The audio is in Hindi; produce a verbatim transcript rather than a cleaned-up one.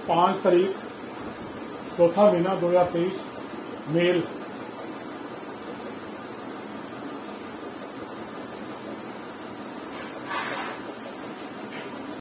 पाँच तारीख चौथा महीना दो हजार तेईस मेल